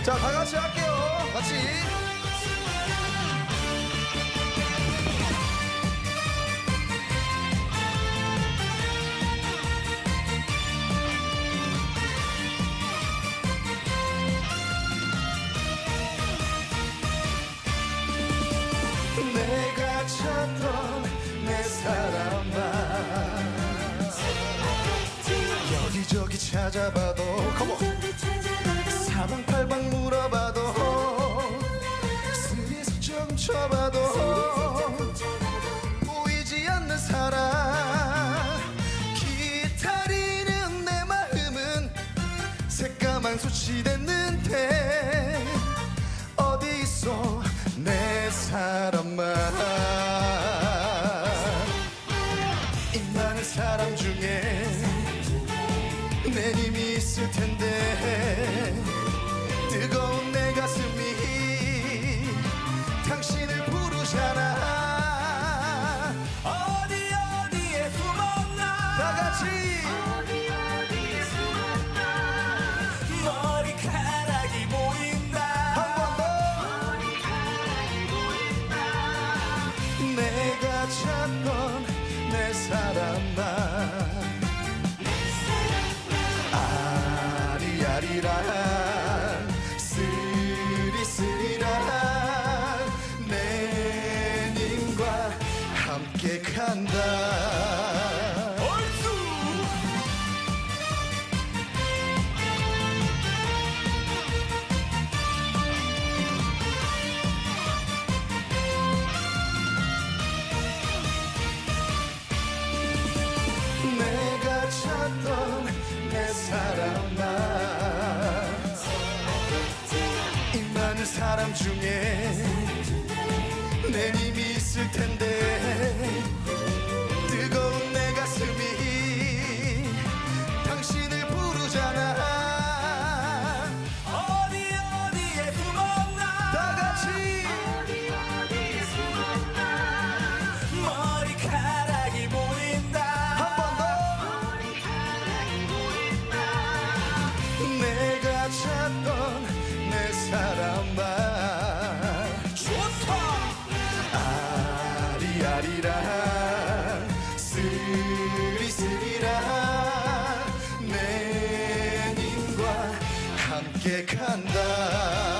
자, 다 같이 할게요. 같이. 내가 찾던 내 사람아, 여기저기 찾아봐도 사방팔방 물어봐도 스리스쩍 쳐봐도 보이지 않는 사람. 기다리는 내 마음은 새까만 솥이 됐는데 어디 있어 내 사람아. 이 많은 사람 중에 내 님이 있을 텐데 뜨거운 내 가슴이 당신을 부르잖아. 어디 어디에 숨었나. 다 같이. 어디 어디에 숨었나. 머리카락이 보인다. 한 번 더. 머리카락이 보인다. 내가 찾던 내 사람아. 아리아리랑 스리스리랑 내 님과 함께 간다. 얼쑤. 내가 찾던 내 사람아, 이 많은 사람 중에 내 님이 있을 텐데 뜨거운 내 가슴이 당신을 부르잖아. 어디 어디에 숨었나. 다 같이. 어디 어디에 숨었나. 머리카락이 보인다. 한 번 더. 머리카락이 보인다. 내가 찾던 내 사람아. 좋다. 아리아리랑 스리스리랑 내 님과 함께 간다.